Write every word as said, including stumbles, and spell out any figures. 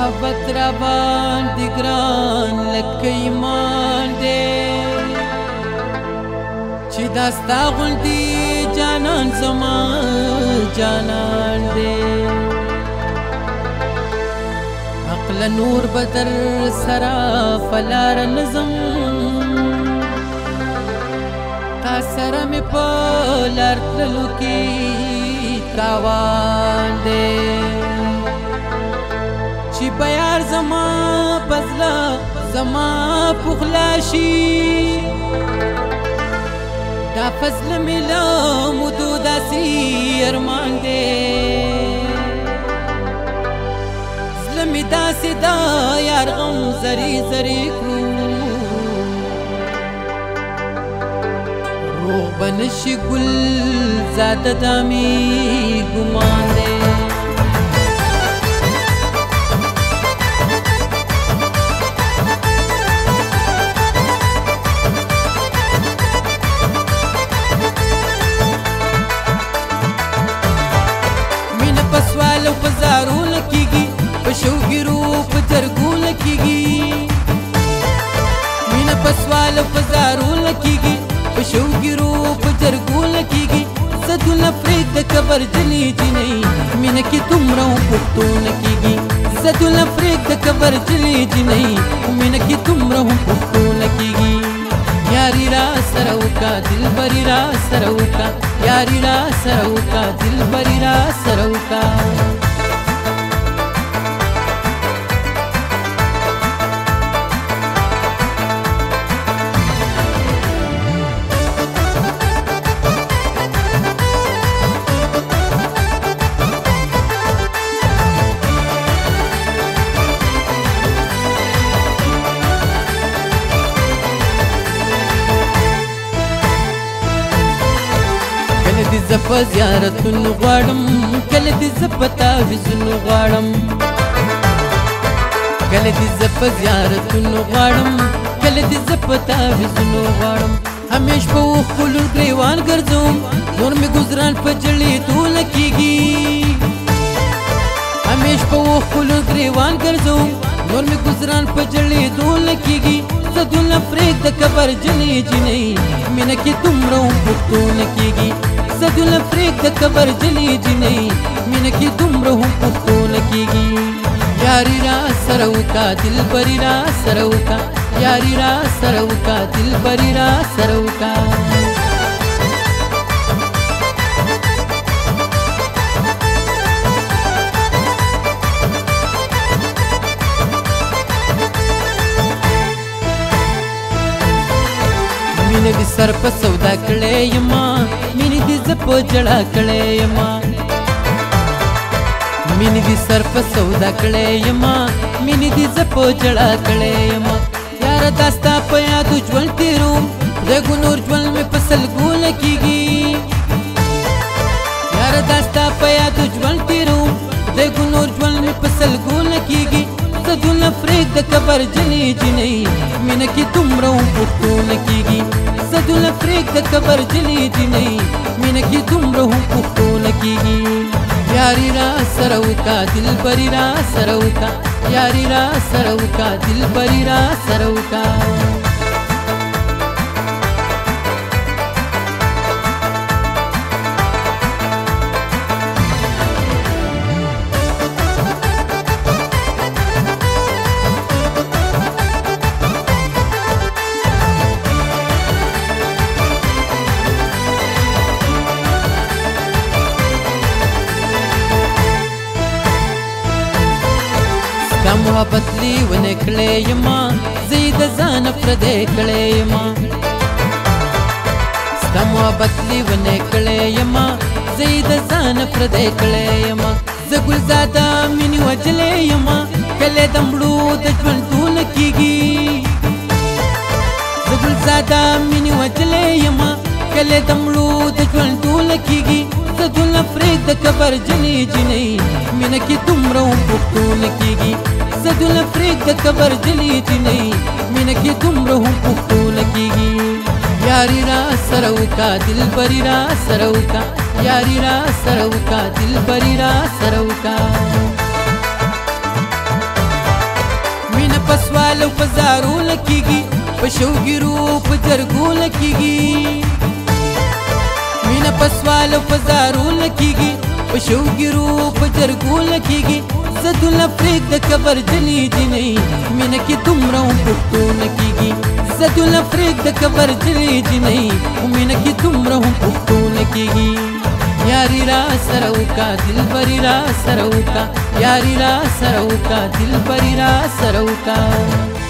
محبت را باندې ګران لکه ایمان دی چې دا ستا غوندې جانان زما جانان دی عقل نور بدر سرا فلار نظم تا سره مې په لار تللو کې تاوان دی چې بیار زما پزلا زما پخلاشي دا فضل ملا مدو داسي ارمان دی زلمی داسي دا یار غم زری زری کو روح بنشي گل زاده دامی گمان دی پسوالو پزارو لکیگی پشوگیرو پجرگو لکیگی مینا پسوالو پزارو لکیگی پشوگیرو پجرگو لکیگی زدو لفریق دا کبر جلی جنی مینا کی تم رو پختو لکیگی زدو لفریق دا کبر جلی جنی مینا کی تم رو پختو لکیگی یاری را سروکا دل بری را سروکا یاری را سروکا دل بری را سروکا کله دې زپ زیارتونو غواړم کله دې زپ تعویذونو غواړم کله دې زپ زیارتونو غواړم کله دې زپ تعویذونو غواړم همیش په خپلو ګریوان ګرځوم نور مې ګزران په جړېدو لګېږي همیش په خپلو ګریوان ګرځوم نور مې ګزران په جړېدو لګېږي زدو لفریق د کبر جلې جنۍ مینه کې دومره هم پښتو نه کېږي زدو لفریق د کبر جلی جنۍ مینه کې دومره هم پښتو نه کېږي یاري را سره وکړه دلبري را سره وکړه یاري را سره وکړه دلبري را سره وکړه مینه دې سر په سودا کړې یما مینه دې زه په جړا کړې یما مینه دې سر په سودا کړې یما مینه دې زه په جړا کړې یما یار داستا په یادو ژوند تیروم دغه نور ژوند مې په سلګو لګېږي یار داستا په یادو ژوند تیروم دغه نور ژوند مې په سلګو لګېږي زدو لفریق د کبر جلی جنۍ مینه کې دومره هم پښتو نه کېږي زدو لفریق د کبر جلی جنۍ مینه کې دومره هم پښتو نه کېږي یاري را سره وکړه دلبري را سره وکړه یاري را سره وکړه دلبري را سره وکړه دا محبت لیونه کړې یما زه د ځان پردې کړې یما ستا محبت لیونه کړې یما زه د ځان پردې کړې یما زه ګلزاده مینې وجلې یما کله د مړو د ژوندون کېږي زه ګلزاده مینې وجلې یما کله د مړو د ژوندون کېږي زدو لفریق د کبر جلی جنۍ مینه کې دومره هم پښتو نه کېږي زدو لفریق د کبر جلی جنۍ مینه کې دومره هم پښتو نه کېږي یاري را سره وکړه دلبري را سره وکړه یاري را سره وکړه دلبري را سره وکړه سوال او فزارو لکیږي په شوګیرو په جرګو لکیږي مینا په سوال او فزارو لکیږي په شوګیرو په جرګو لکیږي زدل افریق د کبر جلی جنۍ مینا کې دومره پښتو لکیږي زدل افریق د کبر جلی جنۍ مینا کې دومره پښتو لکیږي یاری را سروکا دلبری را سروکا یاری را سروکا دلبری را سروکا